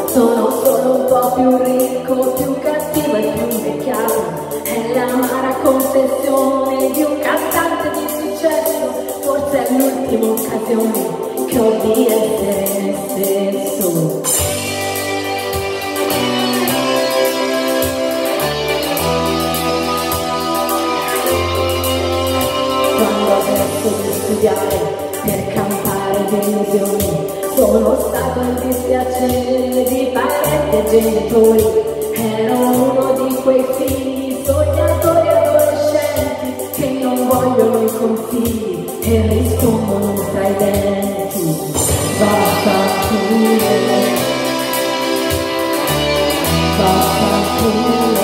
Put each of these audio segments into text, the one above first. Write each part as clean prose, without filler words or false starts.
Sono solo un po' più ricco, più cattivo e più invecchiato. È l'amara confessione di un cantante di successo. Forse è l'ultima occasione che ho di essere me stesso. Quando ho smesso di studiare per campare delusioni, sono stato in dispiacere di parenti e genitori. Ero uno di quei figli sognatori adolescenti che non vogliono i consigli e rispondono tra i denti. Vaffanculo, vaffanculo.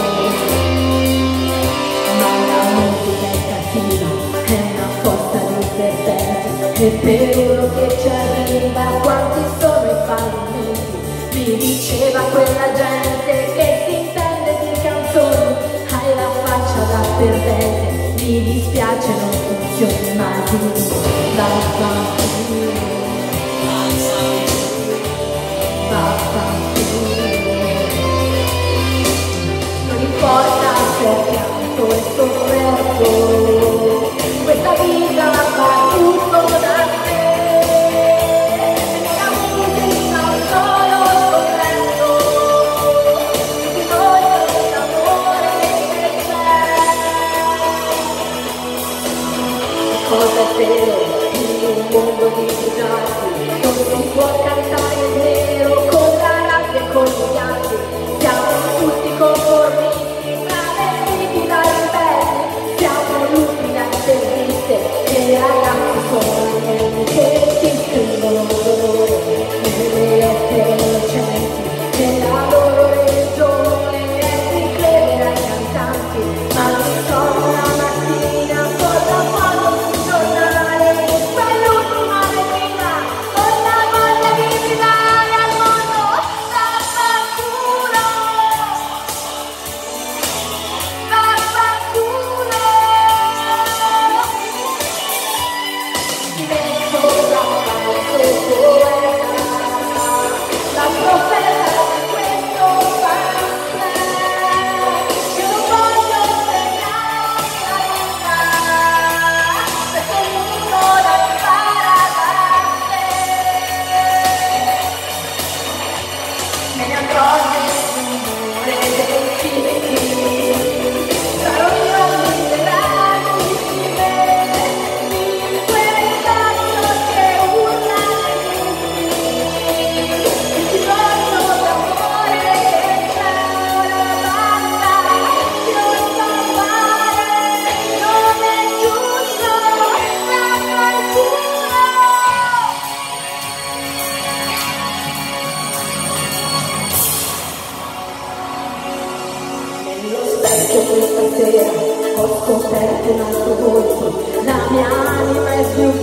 Ma la musica è cattiva, è una fossa di serpenti, e per uno che ci arriva quanti sono i fallimenti. Mi diceva quella gente che si intende di canzoni, hai la faccia da perdente, mi dispiace non funzioni mai. Vaffanculo, vaffanculo. Non importa se ho pianto e sofferto, questa vita fa tutto da sé. La musica è solo scoperto il bisogno dell'amore che c'è. Cosa è vero in un mondo di bugiardi? Non si può cantare nero con la rabbia e con gli altri. Siamo tutti conformisti, travestiti da ribelli. Siamo lupi da interviste e i ragazzi sono quelli che ti scrivono dolore nelle lettere innocenti. Nella loro religione è di credere ai cantanti, ma mi trovo la mattina con la foto sul giornale, quell'ultima vetrina con la voglia di gridare al mondo: vaffanculo, vaffanculo. Divento la falso poeta, la profeta di questo paese. Io non voglio segnare la vita, perché ognuno la impara da sé. Me ne andrò nel rumore dei figli, sarò io a liberarmi di quel pezzo che urla nei tutti. Il bisogno d'amore che c'è ora basta, io so fare, non è giusto, vaffanculo. Nello specchio questa sera ho scoperto un altro volto, la mia anima è più